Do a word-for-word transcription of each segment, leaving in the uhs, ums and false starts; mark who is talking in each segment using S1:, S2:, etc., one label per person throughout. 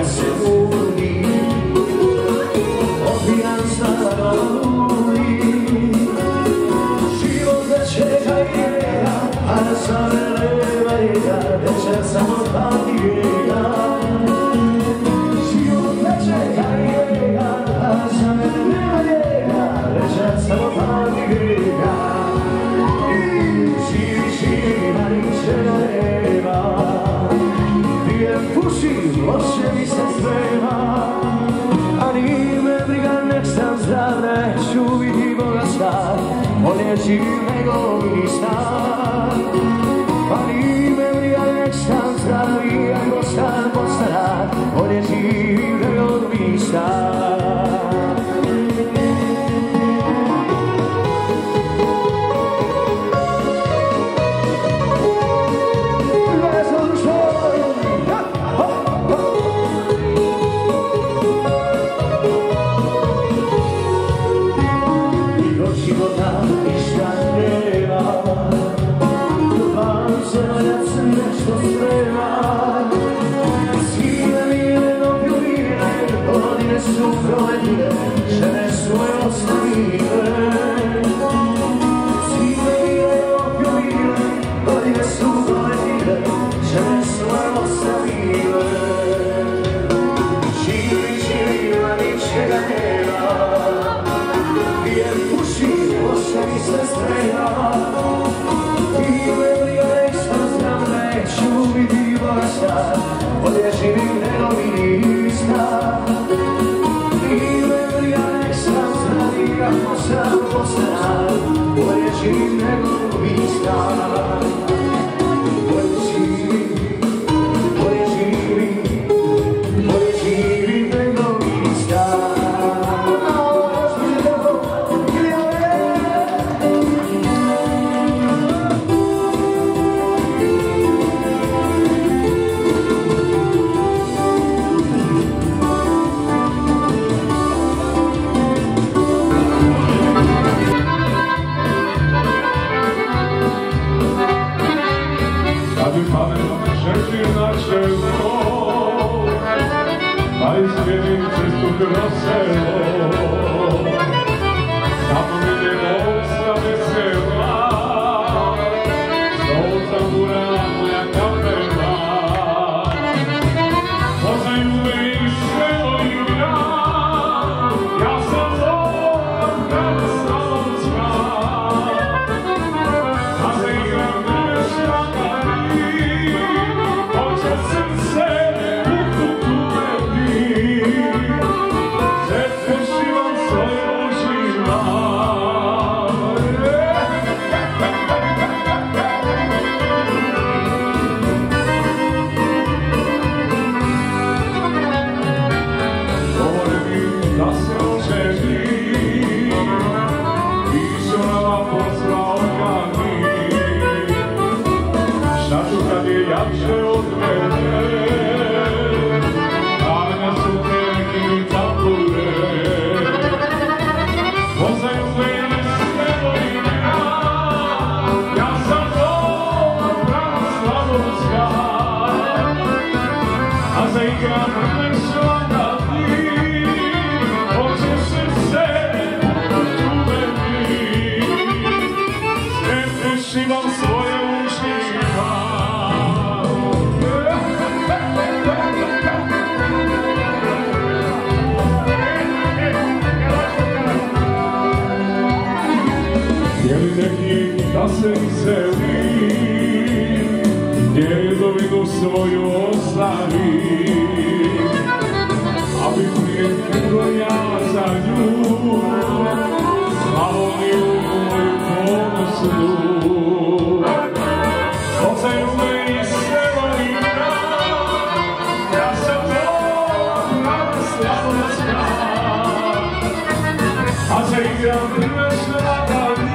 S1: ne se budi, opijam staroli. Život da čeka njega, a da sam nema njega, večer samo pati njega. Život da čeka njega, a da sam nema njega, večer samo pati njega. I živi, živi, a ničega nema. Pijem, pušim, loše mi se sprema, a nije me briga, nek sam zdrav, neću biti bogatar, on je živ nego ministar. Pa nije me briga, nek sam zdrav, iako sam postaran, on je živ nego ministar. Su provedile, žene svoje ostavile. Svime bile opjovile, godine su provedile, žene svoje ostavile. Živi, živi, a ničega nema. Pijem, pušim, loše mi se sprema. Ime briga, nek sam zdrav, neću biti bogatar, bolje živim nego ministar. Kako sam postaran, bolje živim nego ministar. Bolje živim, bolje živim, bolje živim nego ministar.
S2: Kroz selo, tamo mi je noća vesela, stolca mura moja kapela. Poznaju me i selo i grad, ja sam Zoran Pravoslavska, a za igram nešto gari, hoće srce u kutu meni. Da se iseli, djedovinu svoju ostavi, a bi prije nego ja za nju, Slavoniju moju ponosnu. Poznaju me i selo i grad, ja sam Zoran Pravoslavska, a zaigram nešto lagani.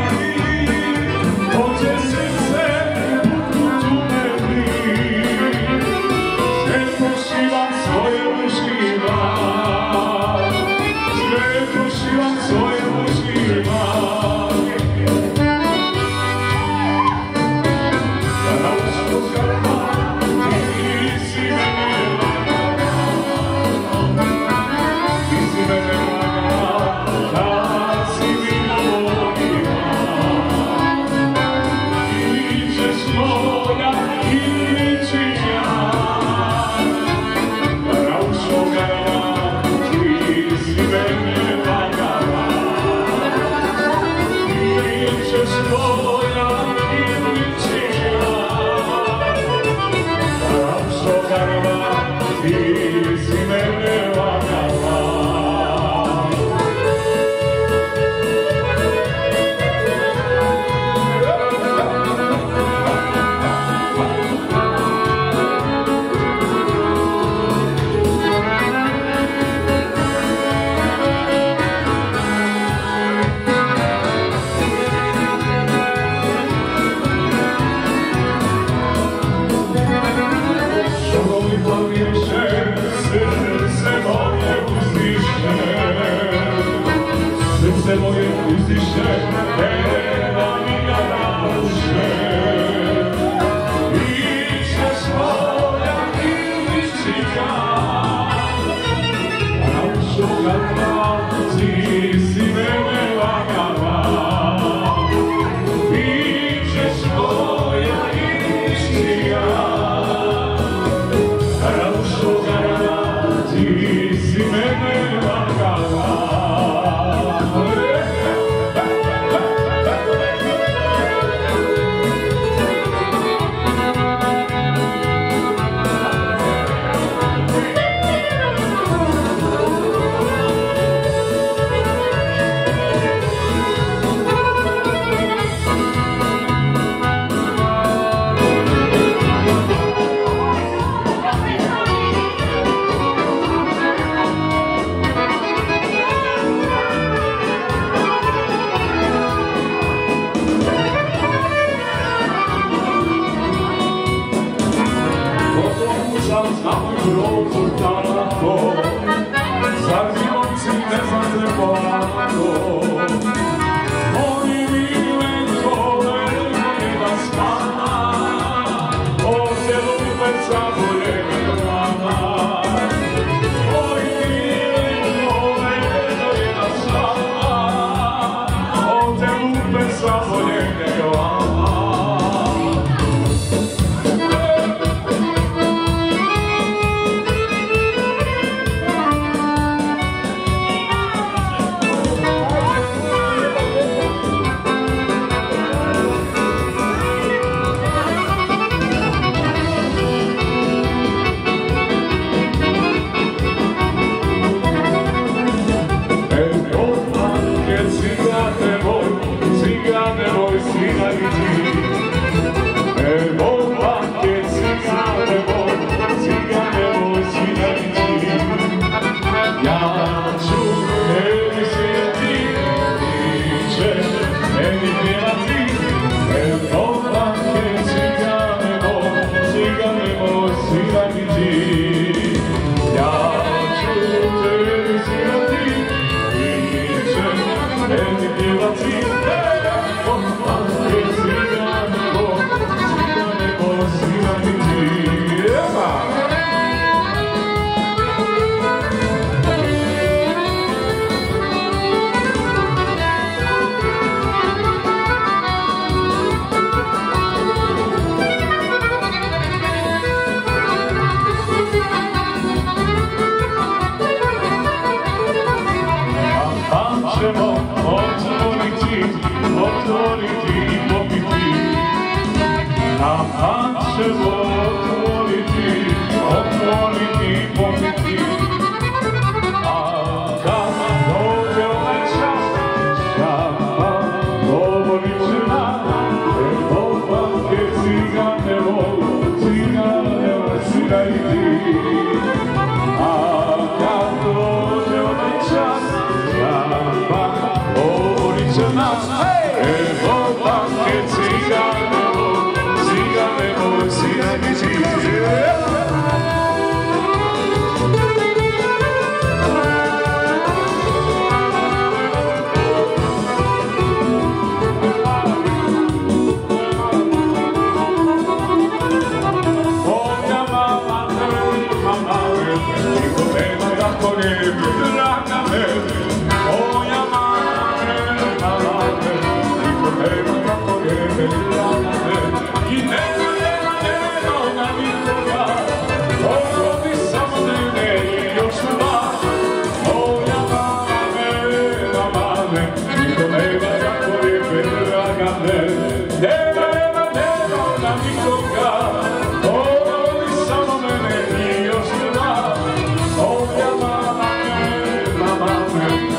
S2: Oh,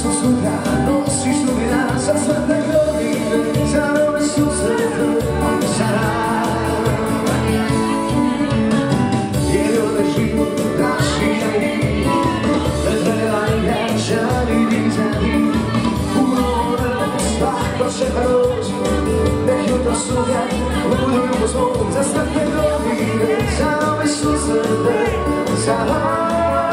S1: su sutra, nosiš drugi dan za sve te godine, za nove susrete, sarà. Jer ove život raširaj, ne treba ni jačani dizati, umoreno svako će proći, nek jutro sutra budu ljubo zvuk za sve te godine, za nove susrete, sarà.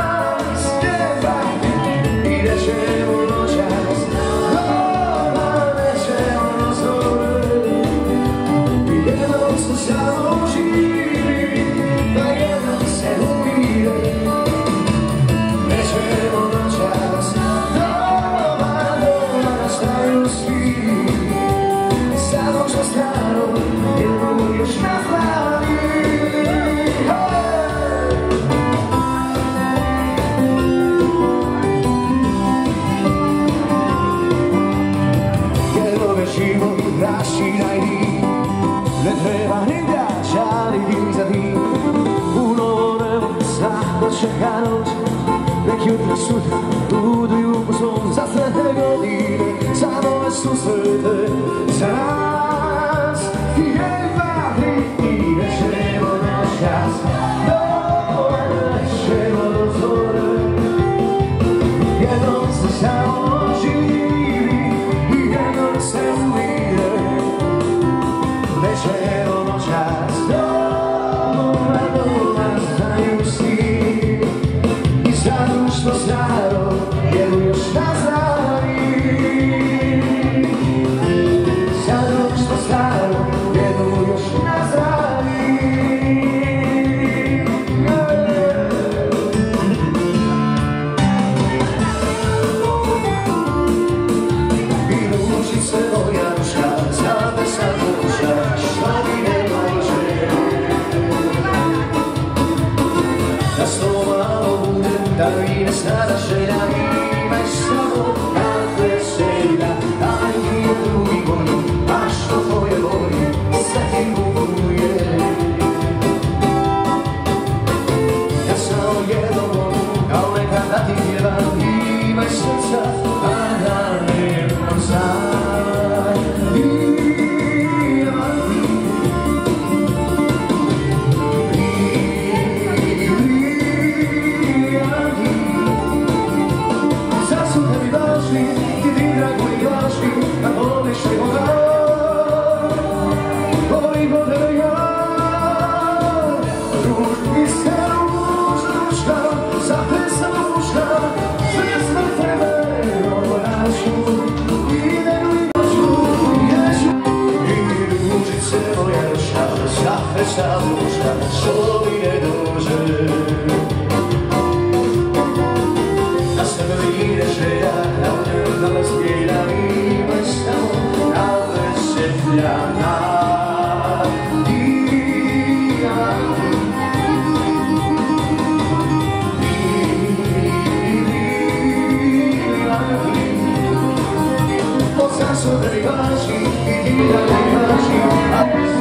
S1: Ćemo noćas, doma nećemo zore, jednom se samo živi, pa jednom se umire. Nećemo noćas, doma, doma nastaju svi, samo što staro, jednom još napravi. Život raširaj ti, ne treba ni vraćati dizati, puno nebo svako čeka noć, nek jutra sutra budu ljubo svom za sve te godine, za nove susrete, za nas i jedva tri i nećemo noćas, doma nećemo do zore, jednom se samo živi i jednom se umire. Nećemo noćas, doma, doma znaju svi, i za društvo staro jedu još nazdravi. Za društvo staro jedu još nazdravi. I ručice moja ruška, znate sad ruška, što mi ne može. Da s tobom budem, da mi ne snada želja, imaj samo na veselja, daj mi je drugi volju, a što tvoje voli, sve ti kupuje. Ja samo jedno mogu, kao nekad da ti pjevam, imaj srca, a da nemam sam. Sa duša, što mi ne dođe, da se me vide želja, da me stjela imaj samo na veselja, na dija. Poznam su da li važi i ti da li važi, a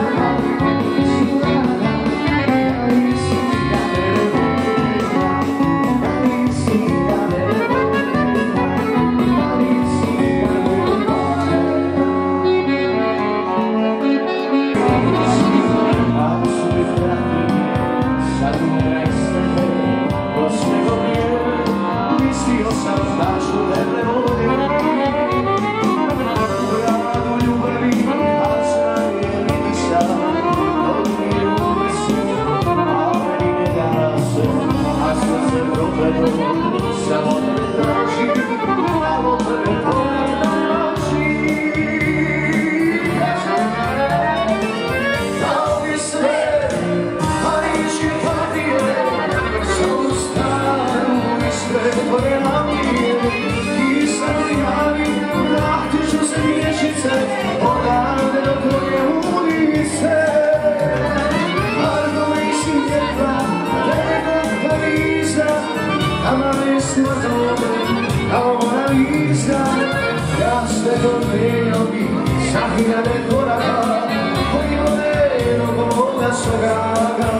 S1: Sáquina de corazón, hoy modelo como la sogaga.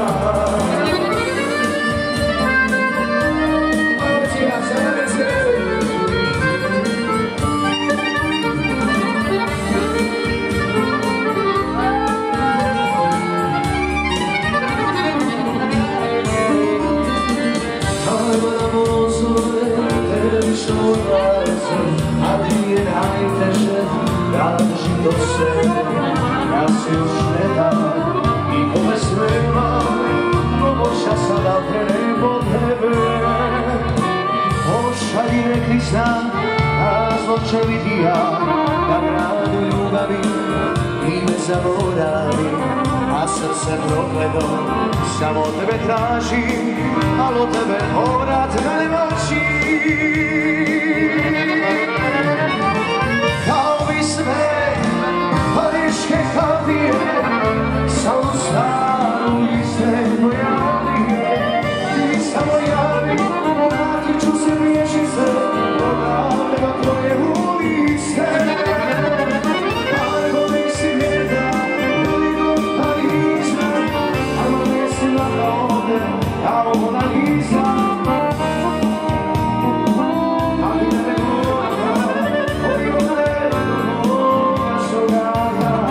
S1: Vamos a hacer svoj razum, a dvije najteže tražim do sebe. Ja se još ne dam i kome smema, moća sada prebo tebe. Pošalji neki znak, razlog će vidi ja, da gradu ljubavi i me zaboravi. A srce prokledo, samo tebe traži, alo tebe povrat ne moći. Kao bi sve pariške kapije, samo staru liste pojavije. Ti samo javi, vratit ću se riječice, odavde na tvoje ulice. Ako nisi vjeta, kao Mona Lisa, ali ne mora, oj ode do moga sogara.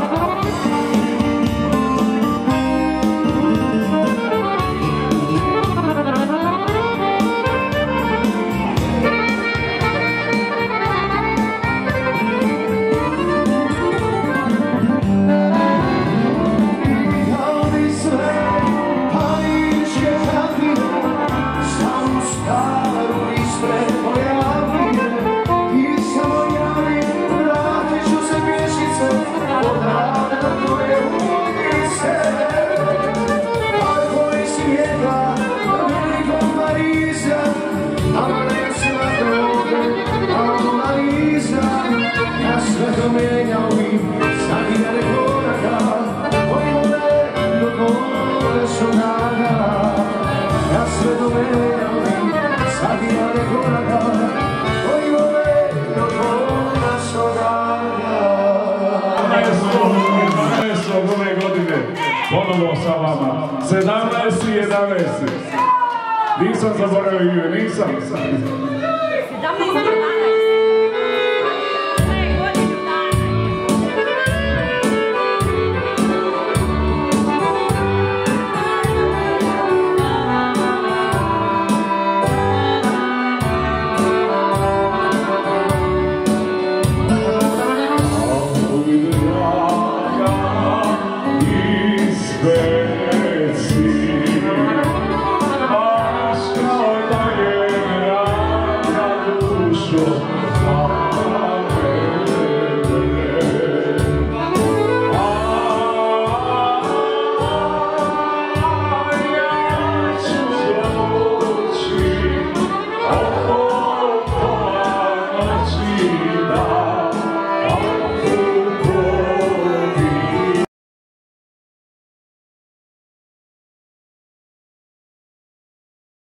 S2: Ponovo sa vama, sedamnaest i jedanaest. Nisam zaboravio, nisam.